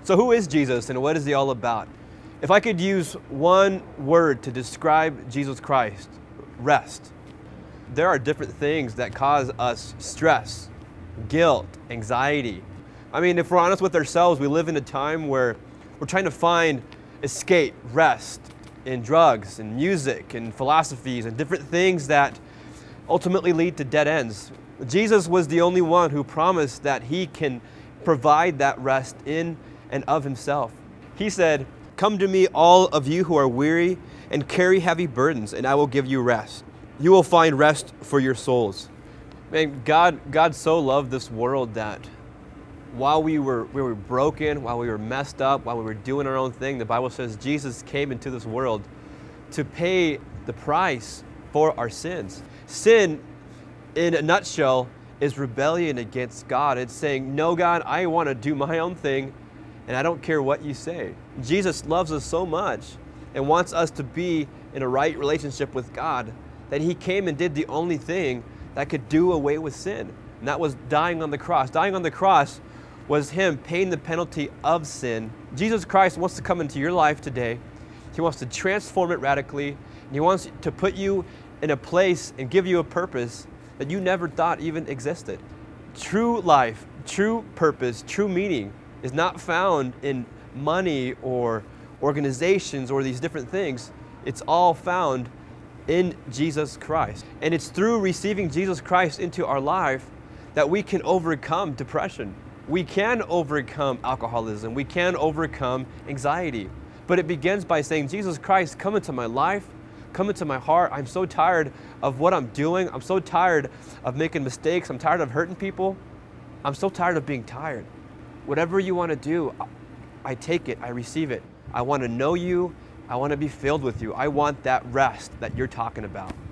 So who is Jesus and what is he all about? If I could use one word to describe Jesus Christ, rest. There are different things that cause us stress, guilt, anxiety. I mean, if we're honest with ourselves, we live in a time where we're trying to find escape, rest in drugs and music and philosophies and different things that ultimately lead to dead ends. Jesus was the only one who promised that he can provide that rest in and of himself. He said, "Come to me, all of you who are weary and carry heavy burdens, and I will give you rest. You will find rest for your souls." Man, God so loved this world that while we were broken, while we were messed up, while we were doing our own thing, the Bible says Jesus came into this world to pay the price for our sins. Sin, in a nutshell, is rebellion against God. It's saying, "No, God, I want to do my own thing, and I don't care what you say." Jesus loves us so much and wants us to be in a right relationship with God that he came and did the only thing that could do away with sin, and that was dying on the cross. Dying on the cross was him paying the penalty of sin. Jesus Christ wants to come into your life today. He wants to transform it radically, and he wants to put you in a place and give you a purpose that you never thought even existed. True life, true purpose, true meaning is not found in money or organizations or these different things. It's all found in Jesus Christ. And it's through receiving Jesus Christ into our life that we can overcome depression. We can overcome alcoholism. We can overcome anxiety. But it begins by saying, "Jesus Christ, come into my life, come into my heart. I'm so tired of what I'm doing. I'm so tired of making mistakes. I'm tired of hurting people. I'm so tired of being tired. Whatever you want to do, I take it, I receive it. I want to know you. I want to be filled with you. I want that rest that you're talking about."